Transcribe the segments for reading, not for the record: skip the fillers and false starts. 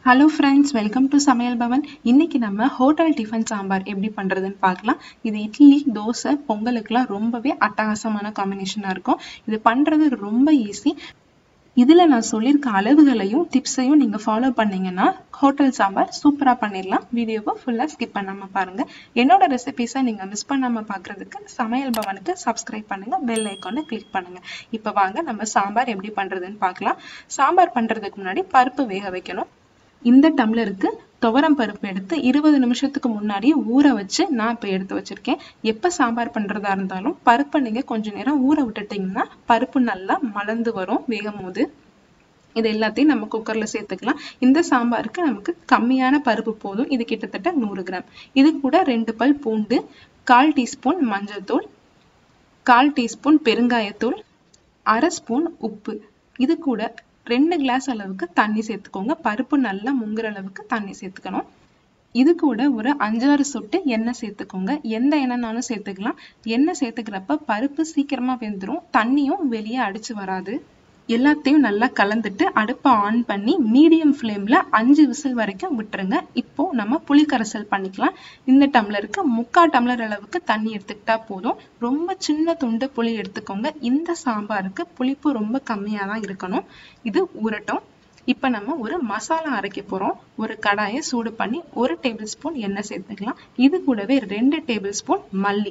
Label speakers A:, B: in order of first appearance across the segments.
A: Hello friends, welcome to சமையல் பவன். இன்னைக்கு நம்ம ஹோட்டல் டிஃபன் சாம்பார் எப்படி பண்றதுன்னு பார்க்கலாம். இது இட்லி, தோசை, பொங்கலுக்குலாம் ரொம்பவே அட்டகாசமான காம்பினேஷனா இருக்கும். இது பண்றது ரொம்ப ஈஸி. இதுல நான் சொல்லியிருக்க அளவுகளையும் டிப்ஸையும் நீங்க ஃபாலோ பண்ணீங்கன்னா ஹோட்டல் சாம்பார் சூப்பரா பண்ணிடலாம். வீடியோவை ஃபுல்லா ஸ்கிப் பண்ணாம பாருங்க. என்னோட ரெசிபிஸை நீங்க மிஸ் பண்ணாம பாக்குறதுக்கு சமையல் பவனுக்கு சப்ஸ்கிரைப் பண்ணுங்க, பெல் ஐக்கானை கிளிக் பண்ணுங்க. இப்ப வாங்க நம்ம சாம்பார் எப்படி பண்றதுன்னு பார்க்கலாம். சாம்பார் பண்றதுக்கு முன்னாடி பருப்பு வேக வைக்கணும். இந்த டம்ளருக்கு துவரம் பருப்பு எடுத்து 20 நிமிஷத்துக்கு முன்னாடியே ஊற வச்சு நான் இப்ப எடுத்து வச்சிருக்கேன். எப்ப சாம்பார் பண்றதா இருந்தாலும் பருப்பை நீங்க கொஞ்ச நேரம் ஊற விட்டுட்டீங்கன்னா பருப்பு நல்லா மலர்ந்து வரும் வேகும் போது. இது எல்லாத்தையும் நம்ம குக்கர்ல சேர்த்துக்கலாம். இந்த சாம்பாருக்கு நமக்கு கம்மியான பருப்பு போதும். இது கிட்டத்தட்ட 100 கிராம். இது கூட 2 பல் பூண்டு, 1/4 டீஸ்பூன் மஞ்சள்தூள், 1/4 டீஸ்பூன் பெருங்காயத்தூள், 1/2 ஸ்பூன் உப்பு. இது கூட 2 கிளாஸ் அளவுக்கு தண்ணி சேர்த்துக்கோங்க. பருப்பு நல்லா முங்குற அளவுக்கு தண்ணி சேர்த்துக்கணும். இது கூட ஒரு 5-6 சொட்டு எண்ணெய் சேர்த்துக்கோங்க. எந்த எண்ணெய்னாலும் சேர்த்துக்கலாம். எண்ணெய் சேர்த்துக்கிறப்ப பருப்பு சீக்கிரமா வெந்துடும், தண்ணியும் வெளியே அடிச்சு வராது. எல்லாத்தையும் நல்லா கலந்துட்டு அடுப்பை ஆன் பண்ணி மீடியம் ஃப்ளேம்ல 5 விசில் வரைக்கும் விட்டுருங்க. இப்போ நம்ம புளி கரைசல் பண்ணிக்கலாம். இந்த டம்ளருக்கு 3/4 டம்ளர் அளவுக்கு தண்ணி எடுத்துக்கிட்டா போதும். ரொம்ப சின்ன துண்டு புளி எடுத்துக்கோங்க. இந்த சாம்பாருக்கு புளிப்பு ரொம்ப கம்மியா தான் இருக்கணும். இது ஊறட்டும். இப்ப நம்ம ஒரு மசாலா அரைக்க போறோம். ஒரு கடாயை சூடு பண்ணி 1 டேபிள் ஸ்பூன் எண்ணெய் சேர்த்துக்கலாம். இது கூடவே 2 டேபிள் ஸ்பூன் மல்லி,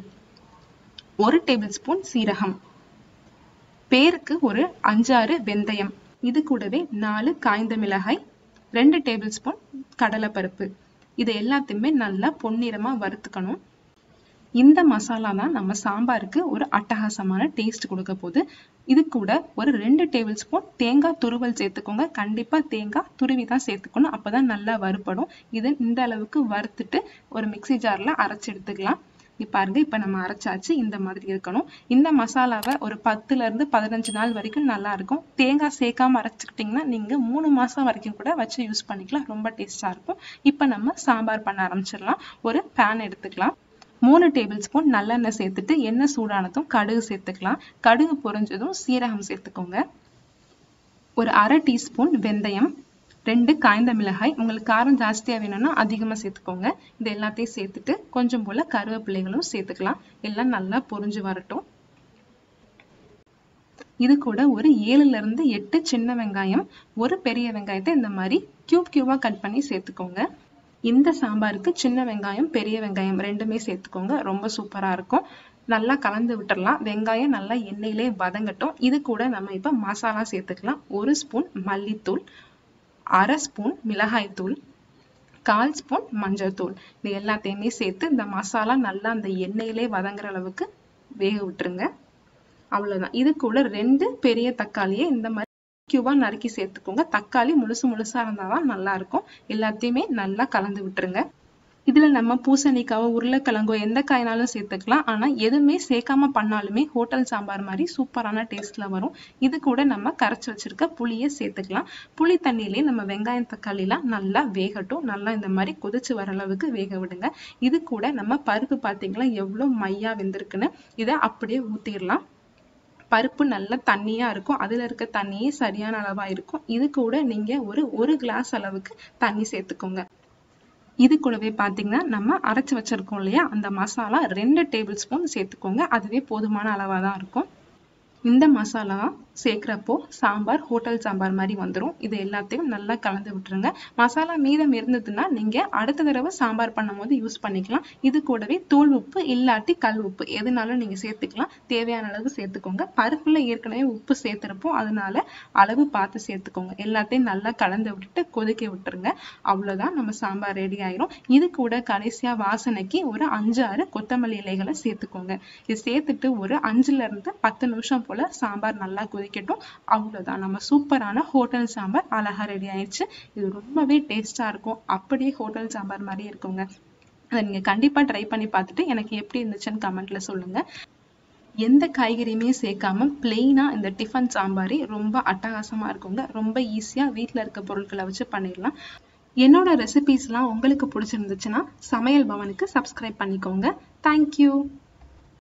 A: 1 டேபிள் ஸ்பூன் சீரகம், பேருக்கு ஒரு 5-6 வெந்தயம், இது கூடவே 4 காய்ந்த மிளகாய், 2 டேபிள் ஸ்பூன் கடலைப்பருப்பு. இது எல்லாத்தையுமே நல்லா பொன்னிறமா வறுத்துக்கணும். இந்த மசாலா தான் நம்ம சாம்பாருக்கு ஒரு அட்டகாசமான டேஸ்ட் கொடுக்க போகுது. இது கூட ஒரு 2 டேபிள் ஸ்பூன் தேங்காய் துருவல் சேர்த்துக்கோங்க. கண்டிப்பா தேங்காய் துருவி தான் சேர்த்துக்கணும், அப்பதான் நல்லா வறுபடும். இது இந்த அளவுக்கு வறுத்துட்டு ஒரு மிக்ஸி ஜார்ல அரைச்சு எடுத்துக்கலாம். பாருங்க, இப்ப நம்ம அரைச்சாச்சு. இந்த மாதிரி இருக்கணும். இந்த மசாலாவை ஒரு 10ல இருந்து 15 நாள் வரைக்கும் நல்லா இருக்கும். தேங்காய் சேர்க்காம அரைச்சுக்கிட்டீங்கன்னா நீங்க 3 மாசம் வரைக்கும் கூட வச்சு யூஸ் பண்ணிக்கலாம். ரொம்ப டேஸ்டா இருக்கும். இப்ப நம்ம சாம்பார் பண்ண ஆரம்பிச்சிடலாம். ஒரு பேன் எடுத்துக்கலாம். 3 டேபிள் ஸ்பூன் நல்லெண்ணெய் சேர்த்துட்டு எண்ணெய் சூடானதும் கடுகு சேர்த்துக்கலாம். கடுகு பொரிஞ்சதும் சீரகம் சேர்த்துக்கோங்க. ஒரு 1/2 டீஸ்பூன் வெந்தயம், 2 காய்ந்த மிளகாய். உங்களுக்கு காரம் ஜாஸ்தியா வேணும்னா அதிகமா சேர்த்துக்கோங்க. இது எல்லாத்தையும் சேர்த்துட்டு கொஞ்சம் போல கருவேப்பிலைகளும் சேர்த்துக்கலாம். எல்லாம் நல்லா பொரிஞ்சு வரட்டும். இது கூட ஒரு 7ல இருந்து 8 சின்ன வெங்காயம், ஒரு பெரிய வெங்காயத்தை இந்த மாதிரி கியூபா கட் பண்ணி சேர்த்துக்கோங்க. இந்த சாம்பாருக்கு சின்ன வெங்காயம், பெரிய வெங்காயம் ரெண்டுமே சேர்த்துக்கோங்க. ரொம்ப சூப்பரா இருக்கும். நல்லா கலந்து விட்டுறலாம். வெங்காயம் நல்லா எண்ணெயிலே வதங்கட்டும். இது கூட நம்ம இப்ப மசாலா சேர்த்துக்கலாம். 1 ஸ்பூன் மல்லித்தூள், 1/2 ஸ்பூன் மிளகாய் தூள், 1/4 ஸ்பூன் மஞ்சள் தூள். இது எல்லாத்தையுமே சேர்த்து இந்த மசாலா நல்லா அந்த எண்ணெயிலே வதங்குற அளவுக்கு வேக விட்டுருங்க. அவ்வளவுதான். இது கூட 2 பெரிய தக்காளியை இந்த மாதிரி கியூபா நறுக்கி சேர்த்துக்கோங்க. தக்காளி முழுசா இருந்தாதான் நல்லா இருக்கும். எல்லாத்தையுமே நல்லா கலந்து விட்டுருங்க. இதுல நம்ம பூசணிக்காவோ உருளைக்கிழங்கோ எந்த காய்னாலும் சேர்த்துக்கலாம். ஆனா எதுவுமே சேர்க்காம பண்ணாலுமே ஹோட்டல் சாம்பார் மாதிரி சூப்பரான டேஸ்ட்ல வரும். இது கூட நம்ம கரைச்சு வச்சிருக்க புளியை சேர்த்துக்கலாம். புளி தண்ணியிலே நம்ம வெங்காயம் தக்காளி எல்லாம் நல்லா வேகட்டும். நல்லா இந்த மாதிரி கொதிச்சு வர அளவுக்கு வேக விடுங்க. இது கூட நம்ம பருப்பு பாத்தீங்களா எவ்வளவு மையா வெந்திருக்குன்னு. இதை அப்படியே ஊத்திடலாம். பருப்பு நல்லா தண்ணியா இருக்கும். அதுல இருக்க தண்ணியே சரியான அளவா இருக்கும். இது கூட நீங்க ஒரு கிளாஸ் அளவுக்கு தண்ணி சேர்த்துக்கோங்க. இது கூடவே பாத்தீங்கன்னா நம்ம அரைச்சு வச்சிருக்கோம் இல்லையா, அந்த மசாலா 2 டேபிள் ஸ்பூன் சேர்த்துக்கோங்க. அதுவே போதுமான அளவா தான் இருக்கும். இந்த மசாலா சேர்க்கிறப்போ சாம்பார் ஹோட்டல் சாம்பார் மாதிரி வந்துடும். இது எல்லாத்தையும் நல்லா கலந்து விட்டுருங்க. மசாலா மீதம் இருந்ததுன்னா நீங்க அடுத்த தடவை சாம்பார் பண்ணும் போது யூஸ் பண்ணிக்கலாம். இது கூடவே தூள் உப்பு இல்லாட்டி கல் உப்பு எதுனாலும் நீங்க சேர்த்துக்கலாம். தேவையான அளவு சேர்த்துக்கோங்க. பருப்புல ஏற்கனவே உப்பு சேர்த்திருப்போம், அதனால அளவு பார்த்து சேர்த்துக்கோங்க. எல்லாத்தையும் நல்லா கலந்து விட்டுட்டு கொதிக்க விட்டுருங்க. அவ்வளவுதான், நம்ம சாம்பார் ரெடி ஆயிரும். இது கூட கடைசியா வாசனைக்கு ஒரு 5-6 கொத்தமல்லி இலைகளை சேர்த்துக்கோங்க. இது சேர்த்துட்டு ஒரு 5ல இருந்து 10 நிமிஷம் போல சாம்பார் நல்லா கொதிக்கட்டும். அவ்வளவுதான், நம்ம சூப்பரான ஹோட்டல் சாம்பார் அழகா ரெடி ஆயிடுச்சு. இது ரொம்பவே டேஸ்டா இருக்கும். அப்படியே ஹோட்டல் சாம்பார் மாதிரி இருக்குங்க. அதை நீங்க கண்டிப்பா ட்ரை பண்ணி பார்த்துட்டு எனக்கு எப்படி இருந்துச்சுன்னு கமெண்ட்ல சொல்லுங்க. எந்த காய்கறியுமே சேர்க்காம பிளெயினா இந்த டிஃபன் சாம்பாரே ரொம்ப அட்டகாசமா இருக்குங்க. ரொம்ப ஈஸியா வீட்டுல இருக்க பொருட்களை வச்சு பண்ணிடலாம். என்னோட ரெசிபிஸ்லாம் உங்களுக்கு பிடிச்சிருந்துச்சுன்னா சமையல் பவனுக்கு சப்ஸ்கிரைப் பண்ணிக்கோங்க. தேங்க்யூ.